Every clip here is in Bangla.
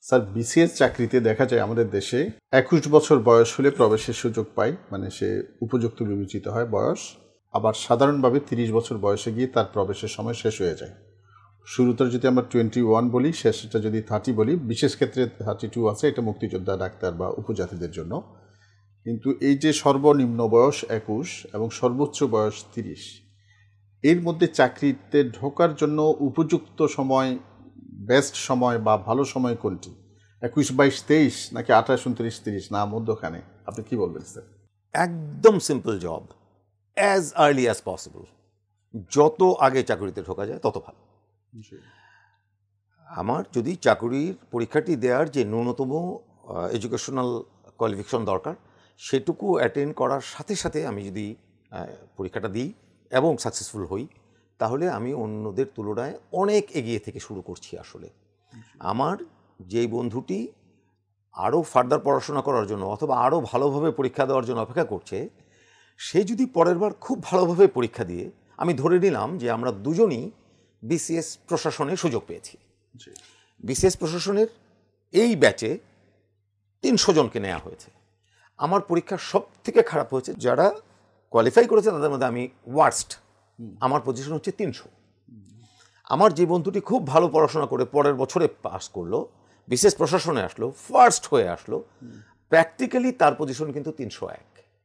স্যার বিসিএস চাকরিতে দেখা যায় আমাদের দেশে 21 বছর বয়স হলে প্রবেশের সুযোগ পায়, মানে সে উপযুক্ত বিবেচিত হয় বয়স। আবার সাধারণভাবে 30 বছর বয়সে গিয়ে তার প্রবেশের সময় শেষ হয়ে যায়। শুরুতে যদি আমরা 21 বলি, শেষটা যদি 30 বলি, বিশেষ ক্ষেত্রে 32 আছে, এটা মুক্তিযোদ্ধা, ডাক্তার বা উপজাতিদের জন্য। কিন্তু এই যে সর্বনিম্ন বয়স 21 এবং সর্বোচ্চ বয়স 30, এর মধ্যে চাকরিতে ঢোকার জন্য উপযুক্ত সময়, বেস্ট সময় বা ভালো সময় কোনটি? 21, 22, 23 নাকি 28, 29, 30 না মধ্যখানে? আপনি কি বলবেন স্যার? একদম simple job, as early as possible. যত আগে চাকরিতে ঢোকা যায় তত ভালো। আমার যদি চাকরির পরীক্ষাটি দেওয়ার যে ন্যূনতম এডুকেশনাল কোয়ালিফিকেশন দরকার, সেটুকু অ্যাটেন্ড করার সাথে সাথে আমি যদি পরীক্ষাটা দিই এবং সাকসেসফুল হই, তাহলে আমি অন্যদের তুলনায় অনেক এগিয়ে থেকে শুরু করছি। আসলে আমার যেই বন্ধুটি আরও ফার্দার পড়াশোনা করার জন্য অথবা আরও ভালোভাবে পরীক্ষা দেওয়ার জন্য অপেক্ষা করছে, সে যদি পরের বার খুব ভালোভাবে পরীক্ষা দিয়ে, আমি ধরে নিলাম যে আমরা দুজনই বিসিএস প্রশাসনের সুযোগ পেয়েছি। বিসিএস প্রশাসনের এই ব্যাচে 300 জনকে নেওয়া হয়েছে। আমার পরীক্ষা সব থেকে খারাপ হয়েছে, যারা কোয়ালিফাই করেছে তাদের মধ্যে আমি ওয়ার্স্ট। আমার পজিশন হচ্ছে 300। আমার যে বন্ধুটি খুব ভালো পড়াশোনা করে পরের বছরে পাস করলো, বিসিএস প্রশাসনে আসলো, ফার্স্ট হয়ে আসলো, প্র্যাকটিক্যালি তার পজিশন কিন্তু 301।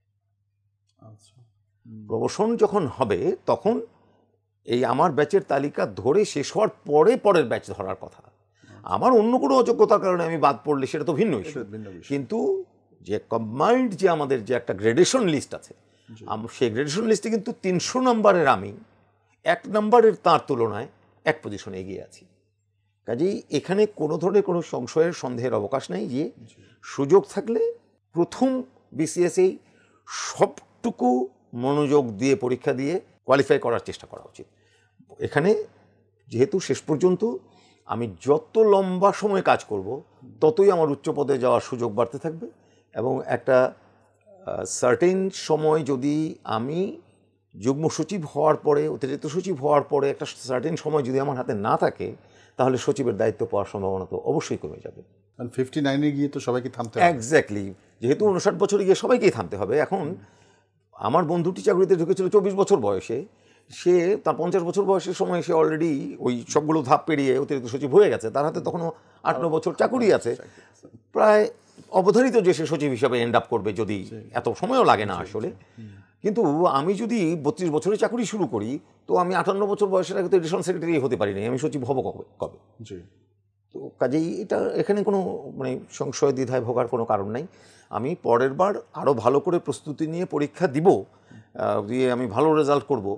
প্রমোশন যখন হবে তখন এই আমার ব্যাচের তালিকা ধরে শেষ হওয়ার পরে পরের ব্যাচ ধরার কথা। আমার অন্য কোনো অযোগ্যতার কারণে আমি বাদ পড়লে সেটা তো ভিন্ন ইস্যু, কিন্তু যে কম্বাইন্ড যে আমাদের যে একটা গ্রেডেশন লিস্ট আছে, সেই গ্রেডেশন লিস্টে কিন্তু 300 নম্বরের আমি 1 নম্বরের তার তুলনায় 1 পজিশনে এগিয়ে আছি। কাজেই এখানে কোনো ধরনের কোনো সংশয়ের সন্দেহের অবকাশ নেই যে সুযোগ থাকলে প্রথম বিসিএসেই সবটুকু মনোযোগ দিয়ে পরীক্ষা দিয়ে কোয়ালিফাই করার চেষ্টা করা উচিত। এখানে যেহেতু শেষ পর্যন্ত আমি যত লম্বা সময় কাজ করব, ততই আমার উচ্চ পদে যাওয়ার সুযোগ বাড়তে থাকবে। এবং একটা সার্টেন সময় যদি আমি যুগ্ম সচিব হওয়ার পরে, অতিরিক্ত সচিব হওয়ার পরে একটা সার্টেন সময় যদি আমার হাতে না থাকে, তাহলে সচিবের দায়িত্ব পাওয়ার সম্ভাবনা তো অবশ্যই কমে যাবে। 59-এ গিয়ে তো সবাইকে থামতে হবে। এক্স্যাক্টলি, যেহেতু 59 বছরে গিয়ে সবাইকেই থামতে হবে। এখন আমার বন্ধুটি চাকরিতে ঢুকেছিল 24 বছর বয়সে, সে তার 50 বছর বয়সের সময় সে অলরেডি ওই সবগুলো ধাপ পেরিয়ে অতিরিক্ত সচিব হয়ে গেছে। তার হাতে তখনও 8-9 বছর চাকরি আছে। প্রায় অবধারিত যে সে সচিব হিসাবে এন্ড আপ করবে, যদি এত সময়ও লাগে না আসলে। কিন্তু আমি যদি 32 বছরের চাকরি শুরু করি, তো আমি 58 বছর বয়সের আগে তো এডিশনাল সেক্রেটারি হতে পারি না, আমি সচিব হব কবে? তো কাজেই এটা এখানে কোনো মানে সংশয় দ্বিধায় ভোগার কোনো কারণ নাই। আমি পরের বার আরও ভালো করে প্রস্তুতি নিয়ে পরীক্ষা দিব, দিয়ে আমি ভালো রেজাল্ট করব।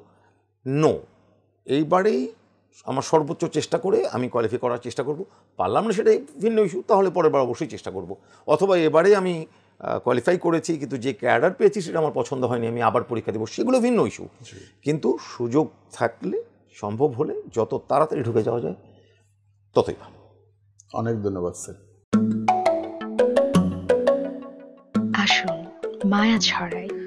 এইবারেই আমার সর্বোচ্চ চেষ্টা করে আমি কোয়ালিফাই করার চেষ্টা করব। পারলাম না সেটাই ভিন্ন ইস্যু, তাহলে পরের বার অবশ্যই চেষ্টা করব। অথবা এবারে আমি কোয়ালিফাই করেছি কিন্তু যে ক্যাডার পেয়েছি সেটা আমার পছন্দ হয়নি, আমি আবার পরীক্ষা দেবো, সেগুলো ভিন্ন ইস্যু। কিন্তু সুযোগ থাকলে, সম্ভব হলে যত তাড়াতাড়ি ঢুকে যাওয়া যায় ততই ভালো। অনেক ধন্যবাদ স্যার। আসুন মায়া ছড়াই।